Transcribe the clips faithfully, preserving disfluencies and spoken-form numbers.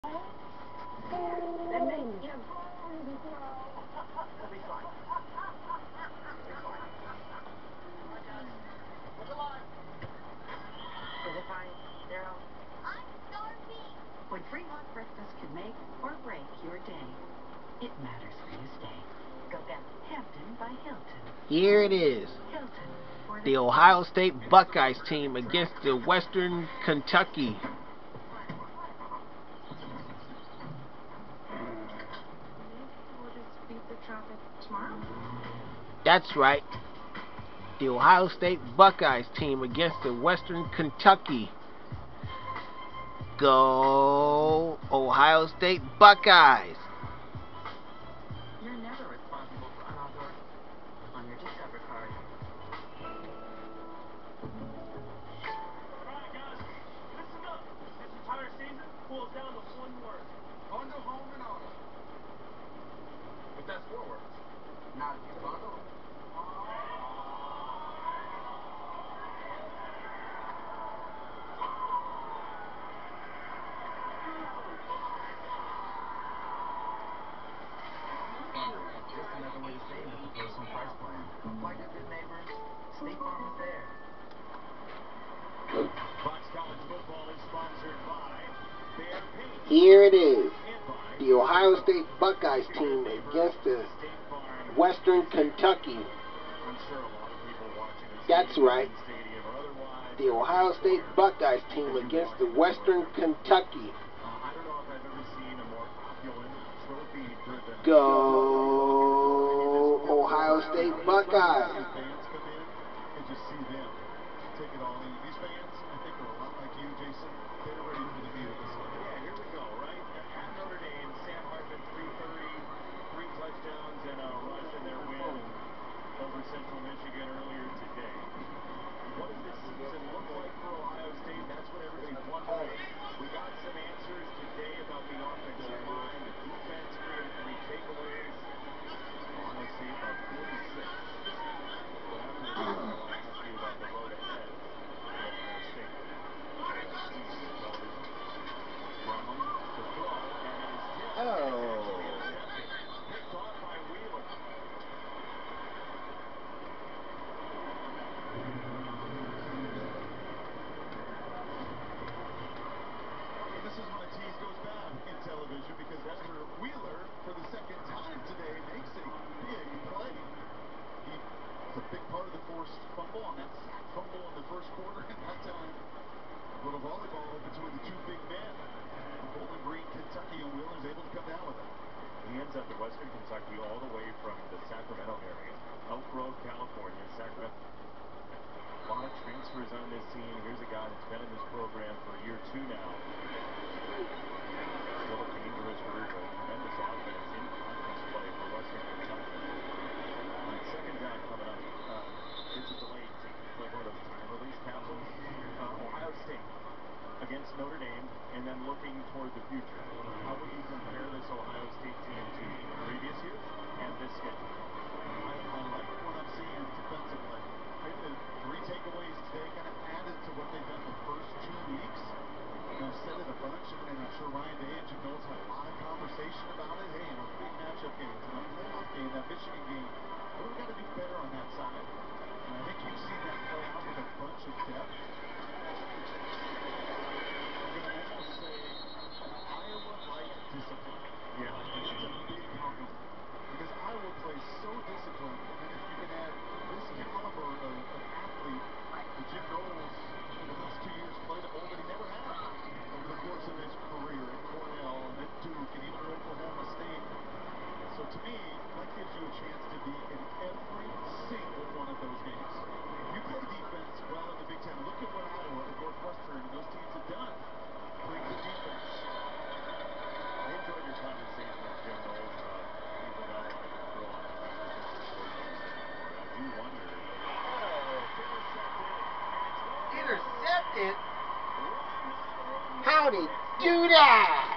Then they, you know, we'll be fine. We'll be fine. Come on, guys. Look alive. We'll be fine. Daryl. I'm starving. When Fremont breakfast can make or break your day, it matters where you stay. Go get Hampton by Hilton. Here it is. Hilton. The Ohio State Buckeyes team against the Western Kentucky. We'll just beat the traffic tomorrow. That's right. The Ohio State Buckeyes team against the Western Kentucky. Go Ohio State Buckeyes. You're never responsible for unauthorized on your Discover card. Alright guys, listen up. This entire season boils down to one word. Bundle home and auto. But that's four words. Not if you bundle. Just another way to save at the personal price plan. Like a good neighbor, State Farm is there. Fox College Football is sponsored by Bear Paint. Here it is. And by The Ohio State Buckeyes team against the State Farm. Western Kentucky. I'm sure a lot of people watching this That's game right. in the stadium or otherwise. The Ohio State Buckeyes team against the Western Kentucky. Uh, I don't know if I've ever seen a more opulent, trophy-driven. Go Ohio State Buckeyes. Fans come in and just see them take it all in. These fans, I think, are a lot like you, Jason. They're ready for the meat of this one. Yeah, here we go, right? At Notre Dame, Sam Hartman, three thirty, three touchdowns and a rush in their win over Central Michigan earlier today. What does this season look like for Ohio State? That's what everybody's wondering. We got some answers today about the offensive line, the defense, three and three takeaways. Ohio State by forty-six. But after the game, I want to ask you about the road ahead for Ohio State. Brown to throw, and it is tipped. Oh. Actually intercepted. Picked off by Wheeler. And this is when a team goes bad in television because Ezra Wheeler, for the second time today, makes a big play. He was a big part of the forced fumble on that sack fumble in the first quarter, and that time, a little volleyball between the two big men. Bowling Green, Kentucky, and Wheeler's able to come down with it. He ends up in Western Kentucky all the way from the Sacramento area. Elk Grove, California, Sacramento. A lot of transfers on this team. Here's a guy that's been in this program for year two now. Still a dangerous group, a tremendous offense in conference play for Western Kentucky. All right, second down coming up. Uh, it's a delayed team. Like one of those time release capsules. Uh, Ohio State against Notre Dame, and then looking toward the future. How would you compare this Ohio State team to previous years and this schedule? I, I like what I'm seeing defensively. Maybe the three takeaways today kind of added to what they've done the first two weeks. You know, said it a bunch, and, and I'm sure Ryan Day and Jim Knowles had a lot of conversation about it. Hey, in our big matchup games, in our playoff game, that Michigan game, what do we got to do better on that side? And I think you've seen that play out with a bunch of depth. I'm going to almost say Iowa-like discipline. Yeah. It's a big compliment. Because Iowa plays so disciplined, and then if you can add this caliber of, of athlete that Jim Knowles over the last two years played a role that he never had over the course of his career at Cornell and at Duke and even at Oklahoma State. So to me, that gives you a chance to be in every single one of those games. If you play defense well in the Big Ten, look at what Iowa and Northwestern and those teams have done. Play good defense. I enjoyed your conversation with Jim Knowles about people not wanting to throw on the I do wonder. Oh, Intercepted? How'd he do that?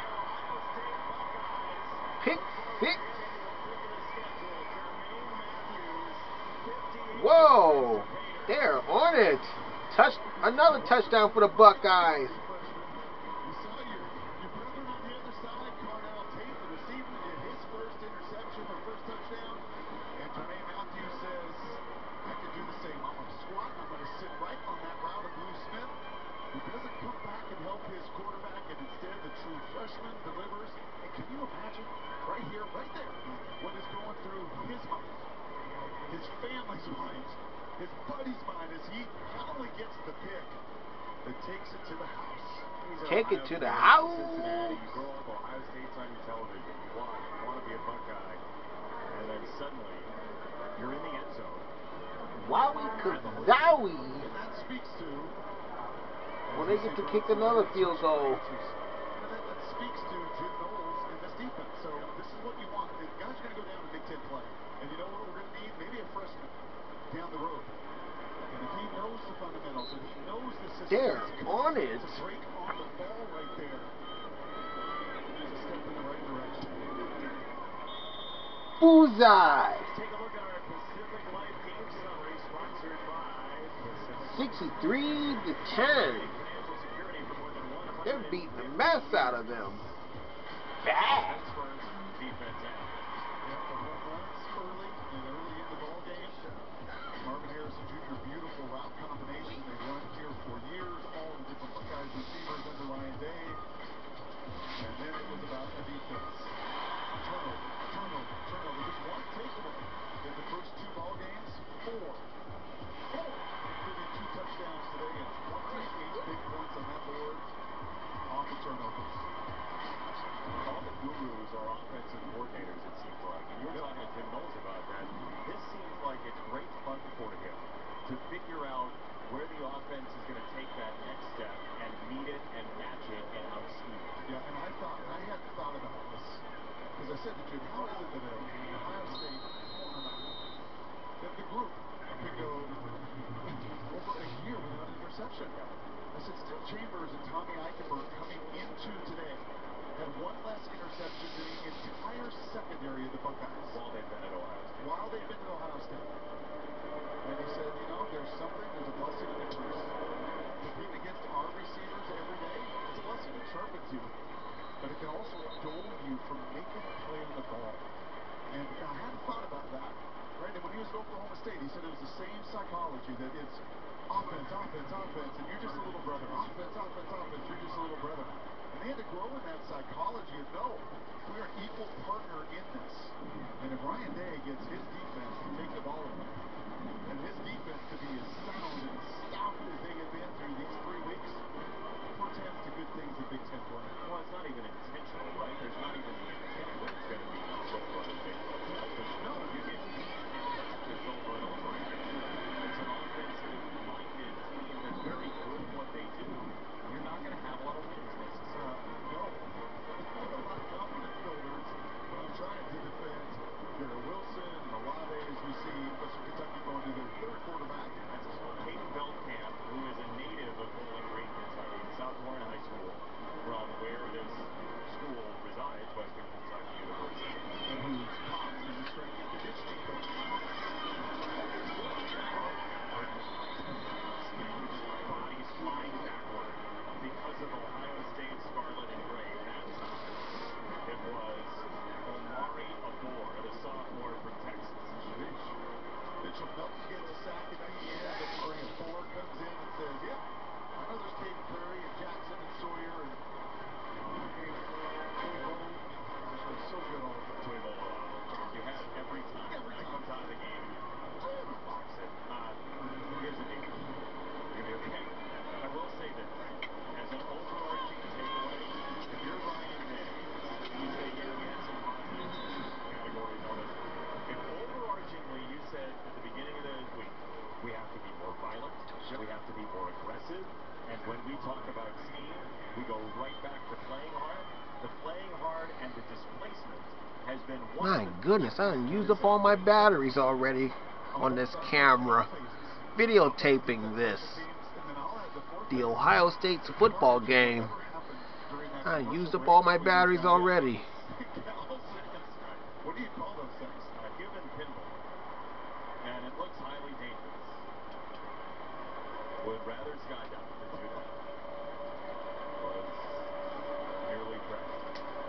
Pick six. Whoa, they're on it. Touch another touchdown for the Buckeyes. You saw your, your brethren on the other his mind, his family's mind, his buddy's mind as he not only gets the pick, but takes it to the house. Take it to the house. Cincinnati, you grow up, Ohio State's on your television. You want it. You want to be a Buckeye. And then suddenly, you're in the end zone. Wowie kazowie. And that speaks to... Well, they get to kick another field goal. That, that speaks to Jim Knowles and this defense. So this is what you want. The guys are going to go down to Big Ten play. And you know what we're going to need? Maybe a freshman down the road. And if he knows the fundamentals, and he knows the system, They're on it. to break on the ball right there. It's a step in the right direction. Bullseye. Take a look at our Pacific Life game summary, sponsored by Pacific. sixty-three to ten. Financial security for more than one hundred. They're beating the mess out of them. Bad. Defense end. Yeah, the home runs early and early in the ball game. Marvin Harrison Junior, beautiful route combination. They run here for years. All the different Buckeyes receivers under Ryan Day. And then it was about the defense. Turnover, turnover, turnover. Just one takeaway in the first two ball games. Four. Four. Including two touchdowns today and twenty-eight big points on that board off the turnovers. All the gurus are offensive coordinators, it seems like. And you were talking to Jim Knowles about that. This seems like it's great fun for him to figure out where the offense is going to take that next step and meet it and match it and outscheme it. Yeah, and I thought, I hadn't thought about this. Because I said to Jim, how is it that a Ohio State cornerback, that the group could go over a year without an interception? I said, Steve Chambers and Tommy Eichenberg coming into today had one less interception than the entire secondary of the Buckeyes. While they've been at Ohio State. While they've been at Ohio State. And he said, you know, there's something, there's a blessing and a curse. Competing against our receivers every day, it's a blessing. It sharpens you. But it can also dull you from making a play on the ball. And I hadn't thought about that. Right? And when he was at Oklahoma State, he said it was the same psychology, that it's offense, offense, offense, and you're just a little brother. Offense, offense, offense, you're just a little brother. And they had to grow in that psychology of, no, we're an equal partner in this. And if Ryan Day gets his defense to take the ball away, and his defense to be as sound and stout as they have been through these three weeks, portends to good things in Big Ten play. Well, it's not even intentional, right? There's not even the intent that it's going to be so far as they No, you get beat just over and over again. It's an offensive-minded team that's very good at what they do. You're not going to have a lot of wins necessarily. Uh, no. Not a lot of confident builders when I'm trying to defend Garrett Wilson and Olave as we see Western Kentucky going to their third quarterback. That's Caden Belkamp, who is a native of Bowling Green, Kentucky, South Warren High School, from where this school resides, Western Kentucky University. And who's pops in the strength of the ditch defense. Bodies flying backward because of Ohio State scarlet and gray. That time it was Omari Abor, the sophomore from Texas. Mitchell Melton gets a sack at the end, and Maria Ford comes in and says, yeah, I know there's Caden Curry and Jackson and Sawyer and they're so good all the time. You had it every time. Every Right time. on top of the game. Box it. Uh, here's the deal. You're gonna be okay. I will say this. As an overarching takeaway, if you're Ryan Day, you say, yeah, we had some positive categories, all this. If overarchingly you said at the beginning of the week, we have to be more violent, we have to be more aggressive, and when we talk about scheme, we go right back to playing hard. The playing hard and the displacement has been one My of the goodness, I done used up all my batteries already on this camera. Videotaping this. The Ohio State's football game. I done used up all my batteries already. What do you call those things? a human pinball, and it looks highly dangerous. Would rather skydive than do that. Was nearly tragic.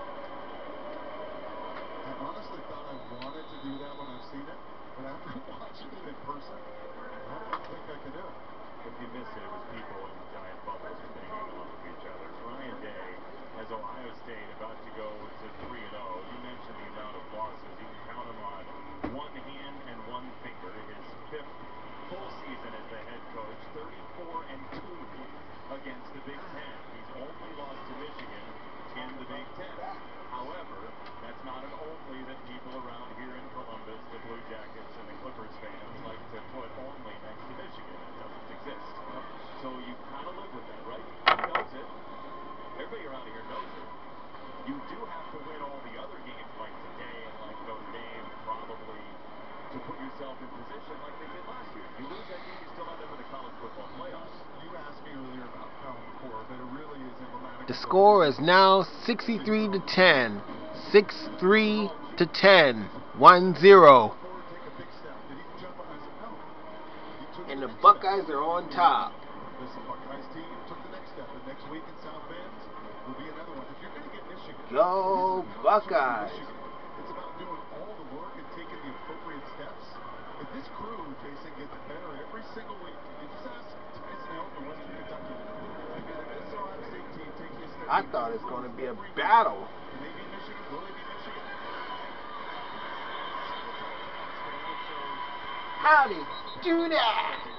I honestly thought I wanted to do that when I've seen it, but after watching it in person, I don't think I can do it. If you missed it, it was people in giant bubbles banging off of each other. Ryan Day has Ohio State about to go to three and oh. You mentioned the amount of losses. You can count them on one hand. put yourself in position like they did last year. You lose that game, you're still not into the college football playoffs. You asked me earlier about Common Core, but it really is emblematic. The score is now sixty-three to ten. sixty-three to ten. one zero. And the Buckeyes are on top. This Buckeyes team took the next step, and next week in South Bend will be another one. If you're going to get Michigan, Go Buckeyes! It's about doing all the work and taking the appropriate steps. If this crew, Jason, gets better every single week, you just ask Tyson Elton, Western Kentucky. I mean, if this Ohio State team takes you a step, I thought it was going to be a battle. Maybe Michigan, will they be Michigan? Howdy, do that!